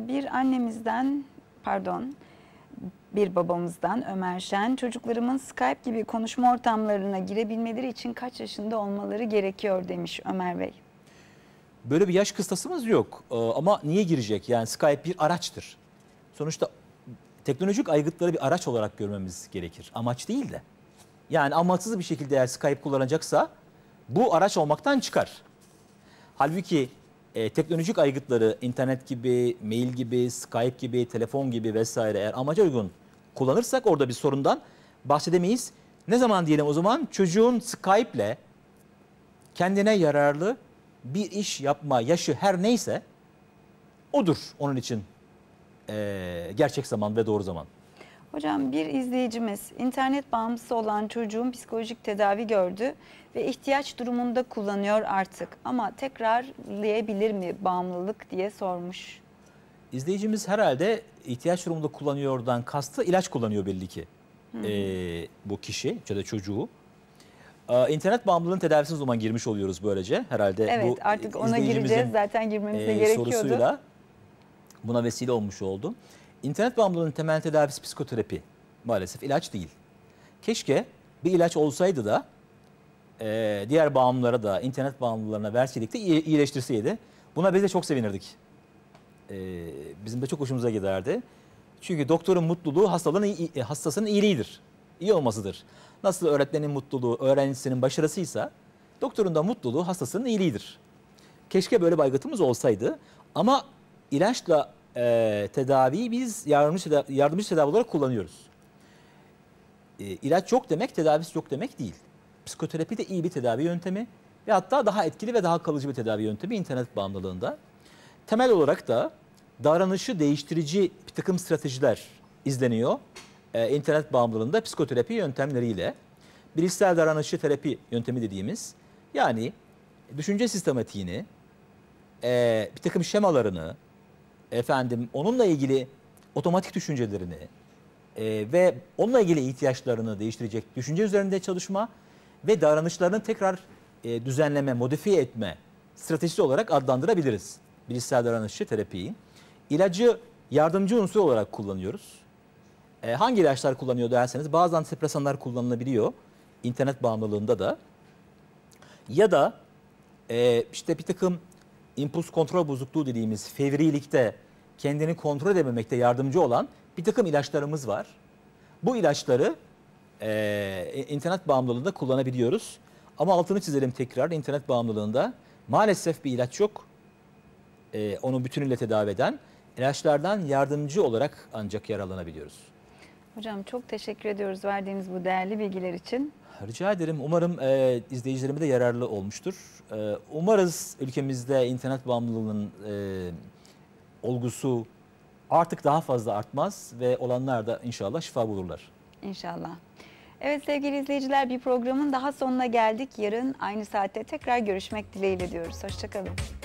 bir babamızdan Ömer Şen, çocuklarımın Skype gibi konuşma ortamlarına girebilmeleri için kaç yaşında olmaları gerekiyor demiş Ömer Bey. Böyle bir yaş kıstasımız yok ama niye girecek? Yani Skype bir araçtır. Sonuçta teknolojik aygıtları bir araç olarak görmemiz gerekir. Amaç değil de. Yani amaçsız bir şekilde eğer Skype kullanacaksa bu araç olmaktan çıkar. Halbuki teknolojik aygıtları internet gibi, mail gibi, Skype gibi, telefon gibi vesaire eğer amaca uygun kullanırsak orada bir sorundan bahsedemeyiz. Ne zaman diyelim o zaman? Çocuğun Skype'le kendine yararlı bir iş yapma yaşı her neyse odur onun için gerçek zaman ve doğru zaman. Hocam bir izleyicimiz internet bağımlısı olan çocuğum psikolojik tedavi gördü ve ihtiyaç durumunda kullanıyor artık ama tekrarlayabilir mi bağımlılık diye sormuş. İzleyicimiz herhalde ihtiyaç durumunda kullanıyordan kastı ilaç kullanıyor belli ki bu kişi ya da çocuğu. İnternet bağımlılığının tedavisine o zaman girmiş oluyoruz böylece herhalde. Evet, bu artık ona gireceğiz, zaten girmemiz de gerekiyordu. Sorusuyla buna vesile olmuş oldu. İnternet bağımlılığının temel tedavisi psikoterapi, maalesef ilaç değil. Keşke bir ilaç olsaydı da diğer bağımlılara da internet bağımlılarına verseydik de iyileştirseydi. Buna biz de çok sevinirdik. Bizim de çok hoşumuza giderdi. Çünkü doktorun mutluluğu hastasının iyiliğidir. İyi olmasıdır. Nasıl öğretmenin mutluluğu öğrencisinin başarısıysa doktorun da mutluluğu hastasının iyiliğidir. Keşke böyle bir aygıtımız olsaydı ama ilaçla tedaviyi biz yardımcı tedavi olarak kullanıyoruz. İlaç yok demek tedavisi yok demek değil. Psikoterapi de iyi bir tedavi yöntemi ve hatta daha etkili ve daha kalıcı bir tedavi yöntemi internet bağımlılığında. Temel olarak da davranışı değiştirici bir takım stratejiler izleniyor. İnternet bağımlılığında psikoterapi yöntemleriyle. Bilişsel davranışçı terapi yöntemi dediğimiz, yani düşünce sistematiğini, bir takım şemalarını, onunla ilgili otomatik düşüncelerini ve onunla ilgili ihtiyaçlarını değiştirecek düşünce üzerinde çalışma ve davranışlarını tekrar düzenleme, modifiye etme stratejisi olarak adlandırabiliriz bilişsel davranışçı terapiyi. İlacı yardımcı unsur olarak kullanıyoruz. Hangi ilaçlar kullanıyor derseniz bazı antidepresanlar kullanılabiliyor internet bağımlılığında da. Ya da işte bir takım impuls kontrol bozukluğu dediğimiz fevrilikte kendini kontrol edememekte yardımcı olan bir takım ilaçlarımız var. Bu ilaçları internet bağımlılığında kullanabiliyoruz. Ama altını çizelim tekrar, internet bağımlılığında maalesef bir ilaç yok. Onu bütünüyle tedavi eden ilaçlardan yardımcı olarak ancak yararlanabiliyoruz. Hocam çok teşekkür ediyoruz verdiğiniz bu değerli bilgiler için. Rica ederim. Umarım izleyicilerime de yararlı olmuştur. Umarız ülkemizde internet bağımlılığının olgusu artık daha fazla artmaz ve olanlar da inşallah şifa bulurlar. İnşallah. Evet sevgili izleyiciler, bir programın daha sonuna geldik. Yarın aynı saatte tekrar görüşmek dileğiyle diyoruz. Hoşça kalın.